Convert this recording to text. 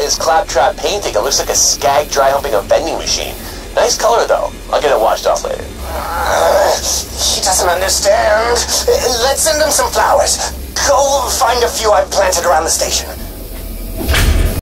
this Claptrap painting. It looks like a skag dry humping a vending machine. Nice color, though. I'll get it washed off later. He doesn't understand. Let's send him some flowers. Go find a few I've planted around the station.